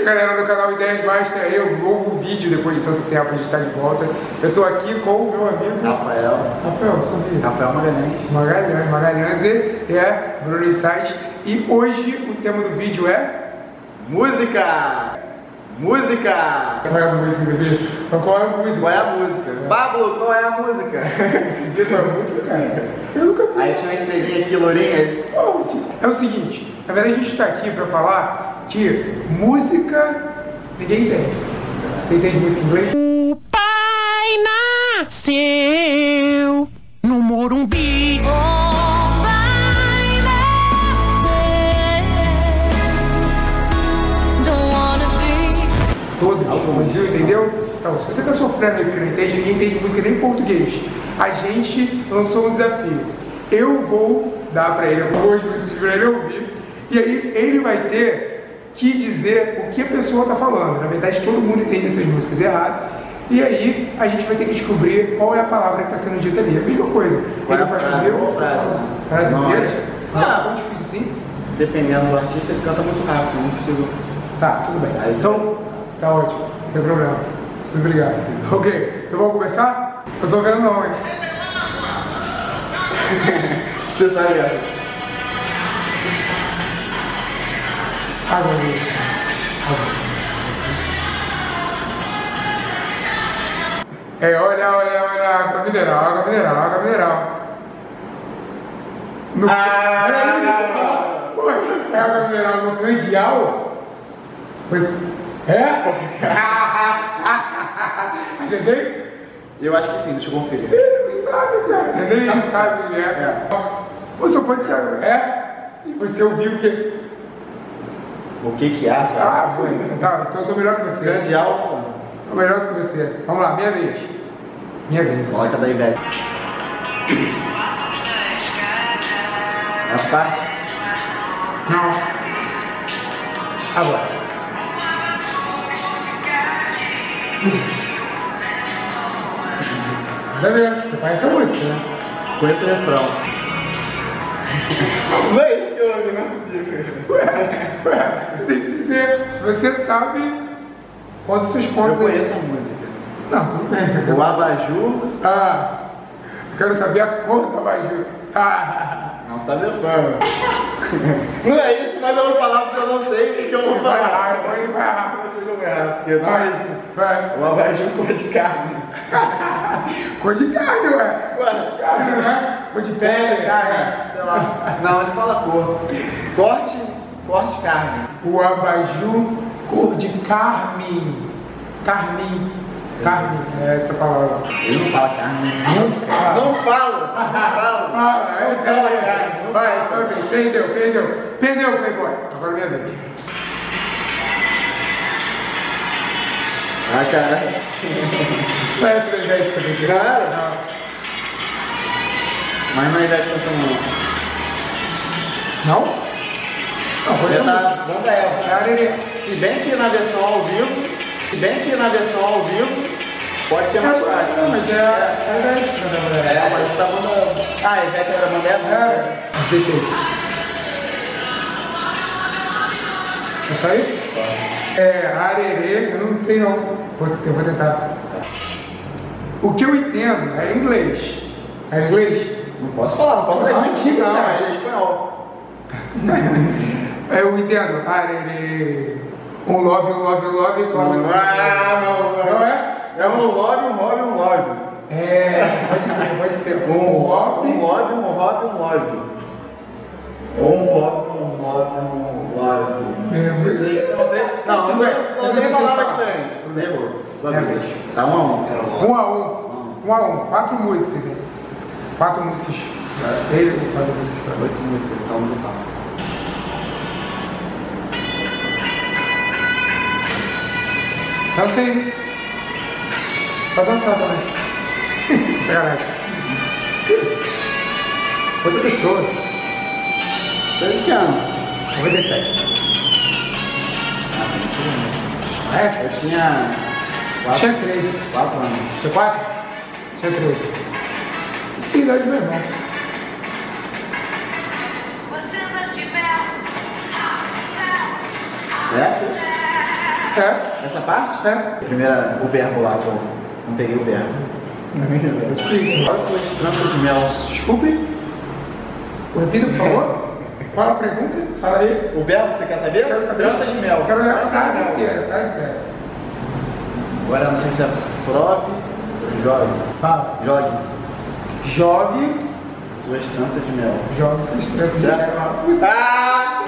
aí galera do canal Ideias Master, aí um novo vídeo depois de tanto tempo, a gente tá de volta. Eu tô aqui com o meu amigo Rafael, sorri. Rafael Magalhães e Bruno Insight. E hoje o tema do vídeo é música! Qual é a música, Davi? Qual é a música? Qual é a música? Pablo, qual é a música? Você viu a música, cara? Eu nunca vi. Aí tinha uma estrelinha aqui, lourinha. É o seguinte, na verdade a gente tá aqui pra falar que música ninguém entende. Você entende música em inglês? O pai nasceu no Morumbi. O pai nasceu. Don't wanna be. Todas, ouviu, entendeu? Então, se você tá sofrendo aí porque não entende, ninguém entende música nem em português. A gente lançou um desafio. Eu vou dar pra ele algumas músicas pra ele ouvir. E aí ele vai ter que dizer o que a pessoa tá falando. Na verdade, todo mundo entende essas músicas errado. E aí a gente vai ter que descobrir qual é a palavra que está sendo dita ali. A mesma coisa. Qual ele é a vai frase? escolher Qual frase? Frase Não, inteira? Nossa, Ah. é tão difícil assim? Dependendo do artista, ele canta muito rápido, não consigo. Tá, tudo bem. Mas- Então, tá ótimo. Sem problema. Muito obrigado. Ok, então vamos começar? Eu tô vendo não, hein? Você sabe, cara? Água mesmo. É, olha, água mineral. No... Peraí, deixa eu falar. Pô, é água mineral no candial? Pois... É? Acertei? Eu acho que sim, deixa eu conferir. Ele não sabe, cara. Ele sabe o que é. Pô, só pode ser... É? E você ouviu o quê? O que há, sabe? Ah, pô, tá, então eu tô melhor que você. Grande álbum, Tô melhor que você. Vamos lá, minha vez. Minha vez. coloca da Ivete. A parte. Não. Agora. Vai ver, você conhece a música, né? Conheço o refrão. Não é isso que eu ouvi, não é possível. Ué, você tem que dizer. Se você sabe, quantos seus Eu pontos aí. conheço a música. Não, tudo bem. Mas O abajur. eu quero saber a cor do abajur. Não, você tá blefando. Não é isso, mas eu vou falar porque eu não sei o que eu vou falar. Ele vai errar. Eu sei que eu vou errar, porque não é isso. Vai. O abajur cor de carne. Cor de carne, ué. Ué, Carne, né? Cor de pele. carne, sei lá. Não, ele fala cor. Corte carne. O abajur cor de carmim. Carmim, é essa palavra. Ele não fala carne. Não fala. Não fala. Fala, essa Não fala é a carne. carne. Vai, é sua vez. Perdeu, Playboy. Agora minha vez. Ah, caralho. Não é essa da Ivete que eu pensei. Claro. Mas não é Ivete cantando Não? Não, foi essa não. música. Vamos dar ela. É a Arerê. Se bem que na versão ao vivo, pode ser mais fácil. Não, mas é a Ivete, na verdade. É, mas tá mandando. Ah, a Ivete era mandando? Não sei se é só isso? É, Arerê, eu não sei não. Eu vou tentar. O que eu entendo é inglês. É inglês? Não posso falar, não posso Não, dar mentir, não. cara. Ele é espanhol. Eu entendo. Arerê. Um love, como assim? Não é? É um love. É, pode ter. Um love. Não tem palavra diferente. Você errou. Sua vez. Tá 1 a 1. 1 a 1. 4 músicas, hein? 4 músicas. Ele ou 4 músicas pra mim? 8 músicas, então no total. Dança aí. Pode dançar também. Sacanagem. Outra pessoa. Você de que ano? 97. Essa? Eu tinha Tinha 13. 4 anos. Tinha 4? Tinha 13. Isso tem idade do meu irmão. Essa? É? Essa parte? É. Primeira, o verbo lá, pô. Não peguei o verbo. Quais suas tranças de mel? Desculpe? Repita, por favor. Qual a pergunta? Fala aí. O verbo, você quer saber? Quero saber. Tranças de mel. Quero ver a frase Tranças de mel. inteira, frase inteira. Agora não sei se é prove ou jogue. Fala. Jogue Jogue. suas tranças de mel. Jogue suas tranças de Já? mel. Ah!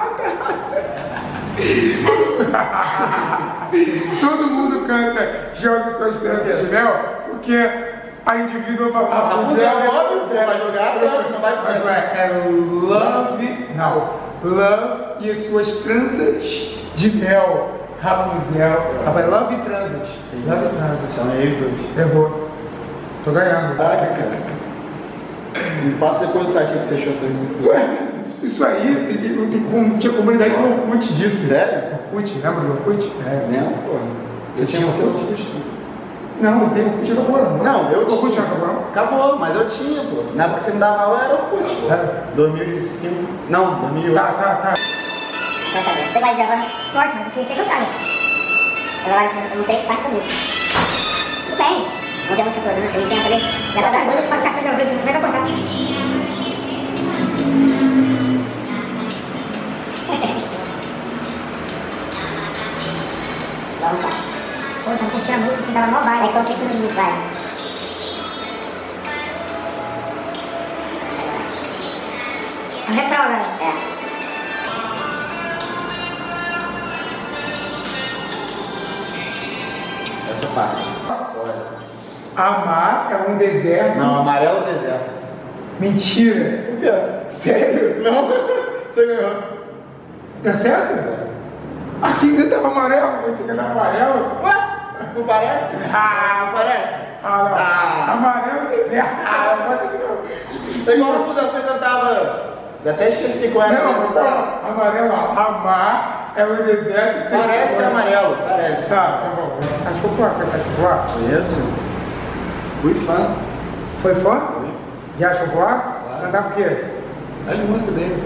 Todo mundo canta Jogue suas tranças de mel, porque a indivídua vai falar. Rapunzel é óbvio, você vai jogar a trança, não vai Mas comer. é love. Não. Love e as suas tranças de mel. Rapunzel. Rapaz, love e transas. Love e transas. Então é aí, dois. Errou. Tô ganhando. Caraca, cara. Me passa depois do site aí que você achou essas músicas. Ué, isso aí, tinha comunidade no Orkut disso. Sério? Orkut, lembra do Orkut? É. Não, pô. Você tinha você? Orkut? Não, não tem Orkut, acabou não. Não, eu tinha. Orkut já acabou não? Acabou, mas eu tinha, pô. Na época que você me dava aula era Orkut. É. 2005. Não, 2008. Tá. Você vai dizer agora, nossa, mas você fez eu sabe. Agora eu não sei parte da música. Tudo bem, não tem a música toda, né? Tem tempo ali. Já tá dando coisa que pode estar fazendo coisa, não vai contar. Vamos lá. Pô, então curtindo a música, você tava mó vibe, aí só você que não vai. É um refrão, né? É. Essa parte. Amar é um deserto. Não, amarelo é deserto. Mentira. Por quê? Sério? Não, você ganhou. Tá certo? Aqui cantava amarelo, você cantava amarelo? Ué? Não parece? Ah, Não parece? Ah, não. Ah. Amarelo é deserto. Ah, não pode não. É igual quando você cantava. Eu até esqueci qual era. Não, pô, amarelo, ó. Amar é um deserto. Parece que é amarelo, parece. Tá bom. Acho popular, conhece Acho Popular? Conheço. Fui fã. Foi fã? Fui. De Acho Popular? Claro. Cantava o quê? As músicas dele.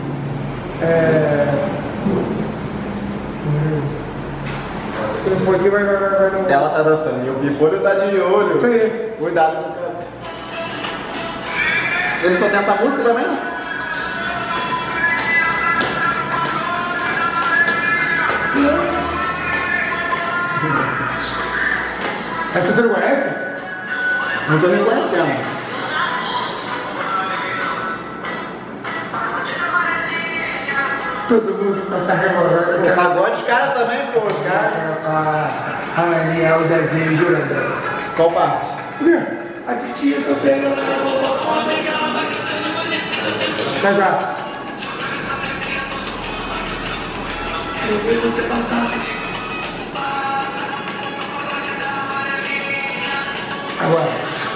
Se não for aqui, vai não. Ela tá dançando e o bifolho tá de olho. Isso aí. Cuidado com o cara. Ele só tem essa música também? Essa você não conhece? Não tô nem conhecendo. Todo mundo passa revolando. O pagode, os caras também, pô, os caras. A Aninha, o Zezinho, Juranda. Qual parte? A titia solteira. Já. Eu vi você passar. Agora.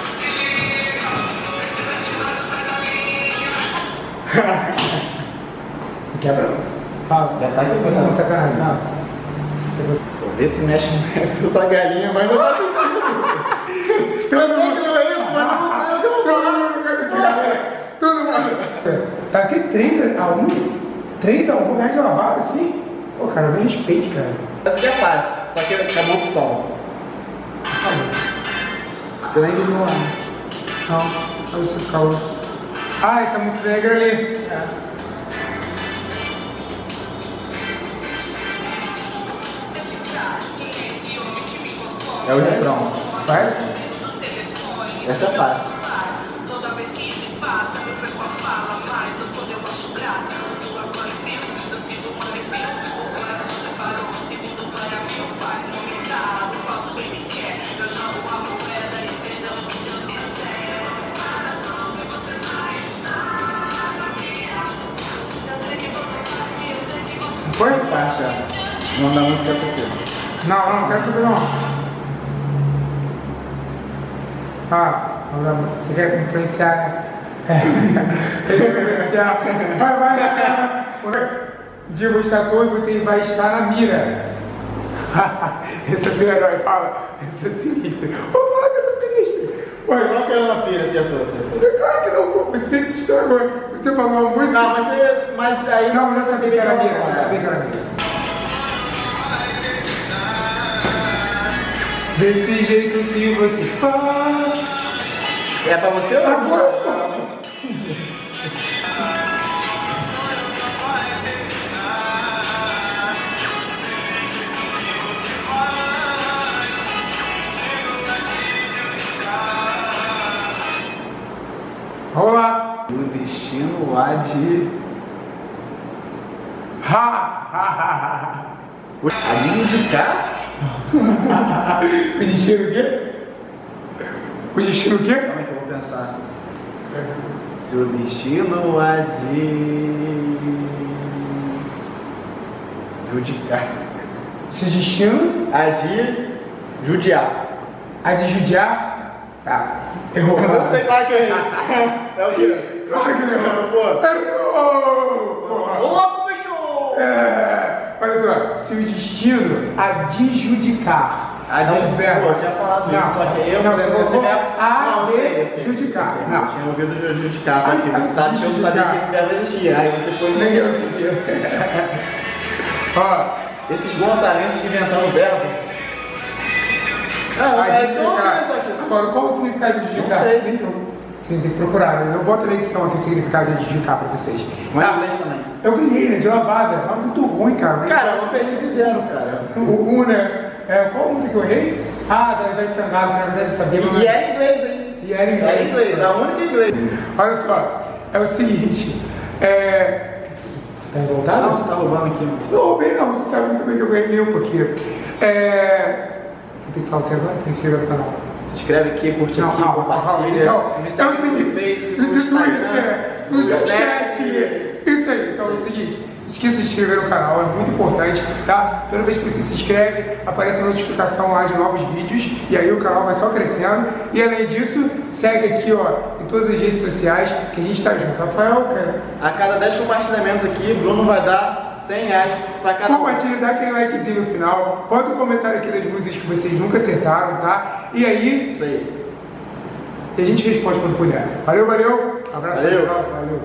Quebra não. Fala. Já tá quebrando. Não, sacanagem. Não. Pô, vê se mexe com essa galinha, mas não faz sentido. Eu sei que não é isso, mas não sei o que eu vou falar. Todo mundo. Tá aqui 3-1? 3-1, vou ganhar de lavada assim? Pô, cara, me respeite, cara. Essa aqui é fácil, só que é uma opção. Você nem viu lá. Não, olha isso, calma. Ah, essa música negra ali. É o refrão. Parece? Essa é fácil. Foi? Parte, ó. O nome da música é essa aqui. Não quero saber não. Não, você quer me influenciar, né? Quer me influenciar. Vai. Diego está à toa e você vai estar na mira. Esse é seu herói, fala. Esse é sinistro. Vou falar que esse é sinistro. Ué, não caiu na pira, acertou. Claro que não, pô. Você que estragou. Você falou uma música. Não, mas aí... Não, eu já sabia que era mira. Já sabia que era mira. Desse jeito que você faz. É pra você ou Tá não? bom. Vamos lá. O destino há de... Ha! A linha de cá? O destino o quê? O destino o quê? Calma aí que eu vou pensar. Se o destino há de... judicar. Se o destino Há de judiar. há de judiar? Tá. Errou. Eu não sei, claro que eu errei. É o quê? Claro que não errou. Pô. Errou! Ô, Porra. louco, bicho! Olha só, se o destino há de judicar. A de... é um verbo. Pô, eu tinha falado Não. isso, só que eu Não, falei você esse colocou verbo... a Não, eu de sei, eu sei, judicar. eu sei. Não. Eu tinha ouvido judicar, só que A você sabe que eu não sabia judicar. que esse verbo existia. Aí você foi... Nem eu sabia. Ó, Esses gonçalenses que inventaram o verbo... Não, a é de isso que eu vou judicar. ver isso aqui. Agora, qual o significado de judicar? Não sei. Nem eu. Você tem que procurar. Eu boto na edição aqui o significado de judicar pra vocês. Mas Tá. em inglês também. Eu ganhei, né? De lavada. É muito ruim, cara. Cara, eu perdi de zero, cara. O né? Qual música que eu errei? Ah, da Ivete Sangalo, que na verdade eu sabia. mas- E era em inglês, hein? E era em inglês. Era em inglês, a única em inglês. Olha só, é o seguinte. Tá revoltado? Não, você tá roubando aqui, mano. Não roubei não, você sabe muito bem que eu ganhei um pouquinho. Eu tenho que falar o que agora? Tem que se inscrever no canal. Se inscreve aqui, curte Não, aqui, calma, compartilha. Então, Me é segue o seguinte, no Face, no Twitter, Instagram, no Snapchat, isso aí. Então é o seguinte, não esqueça de se inscrever no canal, é muito importante, tá? Toda vez que você se inscreve, aparece a notificação lá de novos vídeos, e aí o canal vai só crescendo. E além disso, segue aqui, ó, em todas as redes sociais, que a gente tá junto. Rafael, cara, A cada 10 compartilhamentos aqui, Bruno vai dar R$100 pra cada um. compartilha, dá aquele likezinho no final, bota um comentário aqui das músicas que vocês nunca acertaram, tá? E aí, Isso aí. a gente responde quando puder. Valeu, valeu! Abraço, Valeu. valeu!